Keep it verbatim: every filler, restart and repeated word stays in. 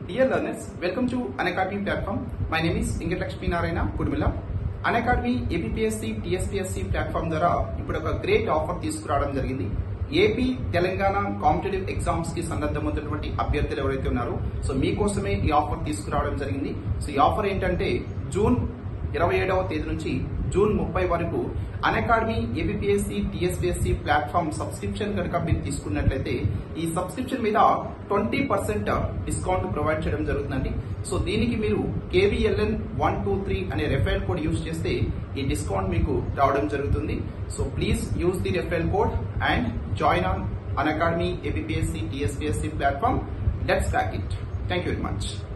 Dear learners, welcome to Unacademy platform. My name is Unacademy Kudmilla. Unacademy A P P S C T S P S C platform ద్వారా ఇప్పుడు ఒక great offer తీసుకురావడం జరిగింది. AP Telangana competitive exams కి సన్నద్ధమవుతున్నటువంటి అభ్యర్థులు ఎవరైతే ఉన్నారో so మీకోసమే ఈ ఆఫర్ తీసుకురావడం జరిగింది. సో ఈ ఆఫర్ ఏంటంటే జూన్ ఇరవై ఏడవ తేదీ నుంచి జూన్ ముప్పై వరకు Unacademy APSC TSPSC platform subscription కనుక మీరు తీసుకున్నట్లయితే ఈ సబ్స్క్రిప్షన్ మీద ట్వంటీ పర్సెంట్ డిస్కౌంట్ ప్రొవైడ్ చేయడం జరుగుతుందండి. సో దీనికి మీరు కేవీఎల్ఎన్ వన్ టూ త్రీ అనే రెఫరల్ కోడ్ యూజ్ చేస్తే ఈ డిస్కౌంట్ మీకు రావడం జరుగుతుంది. So please use the referral code and join on Unacademy APSC TSPSC platform. Let's crack it. Thank you very much.